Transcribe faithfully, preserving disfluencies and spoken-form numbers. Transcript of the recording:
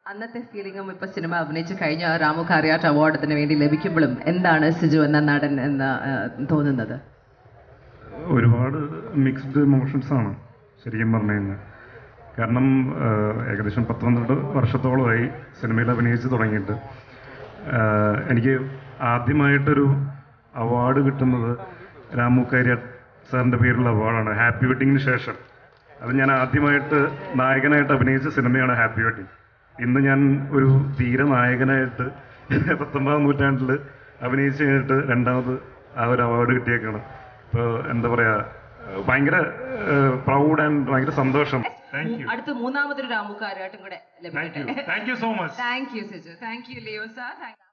അന്നത്തെ ഫീലിംഗും ഇപ്പൊ സിനിമ അഭിനയിച്ച് കഴിഞ്ഞ രാമു കാര്യാട്ട് അവാർഡിന് വേണ്ടി ലഭിക്കുമ്പോഴും എന്താണ് സിജു എന്ന നടൻ എന്ന് തോന്നുന്നത്? ഒരുപാട് മിക്സ്ഡ് ഇമോഷൻസ് ആണ് ശരിക്കും പറഞ്ഞു കഴിഞ്ഞാൽ. കാരണം ഏകദേശം പത്ത് പന്ത്രണ്ട് വർഷത്തോളമായി സിനിമയിൽ അഭിനയിച്ച് തുടങ്ങിയിട്ട് എനിക്ക് ആദ്യമായിട്ടൊരു അവാർഡ് കിട്ടുന്നത് രാമു കാര്യാട്ട് സാറിൻ്റെ പേരിലുള്ള അവാർഡാണ്. ഹാപ്പി വെഡ്ഡിങ്ങിന് ശേഷം അത് ഞാൻ ആദ്യമായിട്ട് നായകനായിട്ട് അഭിനയിച്ച സിനിമയാണ് ഹാപ്പി വെഡ്ഡിങ്. ഇന്ന് ഞാൻ ഒരു ധീരനായകനായിട്ട് പത്തൊമ്പതാം നൂറ്റാണ്ടിൽ അഭിനയിച്ച് കഴിഞ്ഞിട്ട് രണ്ടാമത് ആ ഒരു അവാർഡ് കിട്ടിയേക്കാണ്. ഇപ്പോൾ എന്താ പറയുക, ഭയങ്കര പ്രൗഡ് ആൻഡ് ഭയങ്കര സന്തോഷം. അടുത്ത മൂന്നാമതൊരു രാമു കാര്യാട്ടും കൂടെ ലഭിക്കട്ടെ. Thank you so much. Thank you Siju. Thank you Leo sir.